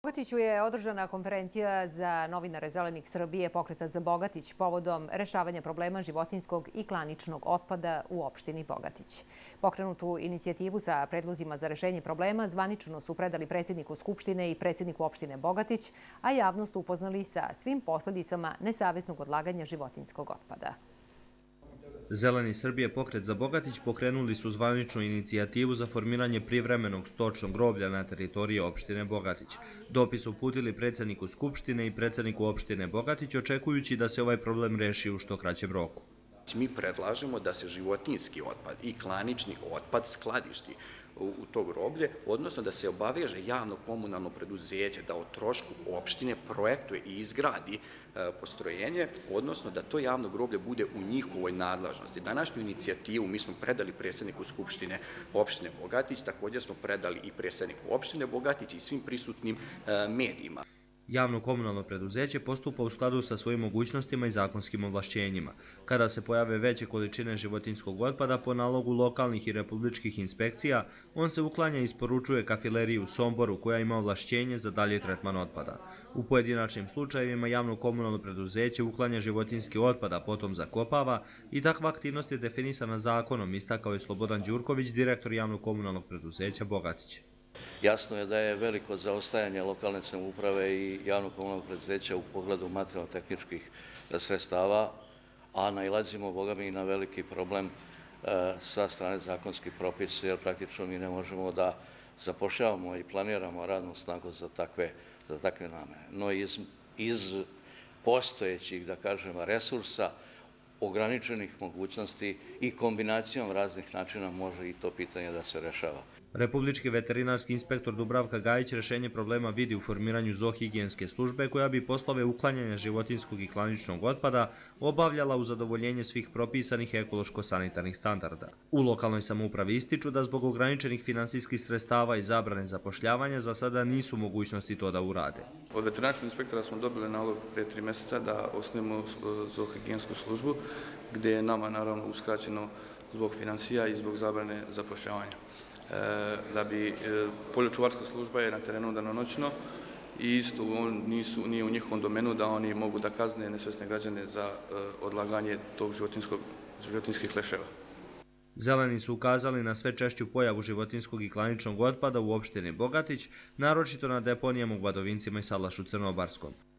U Bogatiću je održana konferencija za novinare Zelenih Srbije Pokreta za Bogatić povodom rešavanja problema životinjskog i klaničnog otpada u opštini Bogatić. Pokrenutu inicijativu sa predlozima za rešenje problema zvanično su predali predsjedniku Skupštine i predsjedniku opštine Bogatić, a javnost upoznali sa svim posledicama nesavesnog odlaganja životinjskog otpada. Zeleni Srbije Pokret za Bogatić pokrenuli su zvaničnu inicijativu za formiranje privremenog stočnog groblja na teritoriji opštine Bogatić. Dopis uputili predsjedniku Skupštine i predsjedniku opštine Bogatić, očekujući da se ovaj problem reši u što kraćem roku. Mi predlažemo da se životinjski otpad i klanični otpad skladišti u to groblje, odnosno da se obaveže javno komunalno preduzeće da o trošku opštine projektuje i izgradi postrojenje, odnosno da to javno groblje bude u njihovoj nadležnosti. Današnju inicijativu mi smo predali predsjedniku Skupštine opštine Bogatić, također smo predali i predsjedniku opštine Bogatić i svim prisutnim medijima. Javno komunalno preduzeće postupa u skladu sa svojim mogućnostima i zakonskim ovlašćenjima. Kada se pojave veće količine životinjskog otpada po nalogu lokalnih i republičkih inspekcija, on se uklanja i isporučuje kafileriji u Somboru koja ima ovlašćenje za dalji tretman otpada. U pojedinačnim slučajevima javno komunalno preduzeće uklanja životinjski otpad, a potom zakopava i takva aktivnost je definisana zakonom, istakao je Slobodan Đurković, direktor javno komunalnog preduzeća Bogatić. Jasno je da je veliko zaostajanje lokalne samouprave i javnog komunalnog preduzeća u pogledu materijalno-tehničkih sredstava, a nailazimo, boga mi, na veliki problem sa strane zakonskih propisa, jer praktično mi ne možemo da zapošljavamo i planiramo radnu snagu za takve namene. No iz postojećih, da kažem, resursa, ograničenih mogućnosti i kombinacijom raznih načina može i to pitanje da se rešava. Republički veterinarski inspektor Dubravka Gajić rešenje problema vidi u formiranju zoohigijenske službe koja bi poslove uklanjanja životinjskog i klaničnog otpada obavljala u zadovoljenje svih propisanih ekološko-sanitarnih standarda. U lokalnoj samoupravi ističu da zbog ograničenih finansijskih sredstava i zabrane zapošljavanja za sada nisu u mogućnosti to da urade. Od veterinarskog inspektora smo dobili nalog pre 3 mjeseca da osnujemo zoohigijensku službu, gdje je nama naravno uskraćeno zbog financija i zbog zabrane zapošljavanja. Da bi poljočuvarska služba je na terenu danonoćno i isto nije u njihovom domenu da oni mogu da kazne nesvesne građane za odlaganje tog životinjskih leševa. Zeleni su ukazali na sve češću pojavu životinjskog i klaničnog otpada u opštini Bogatić, naročito na deponijama u Badovincima i Salašu Crnobarskom.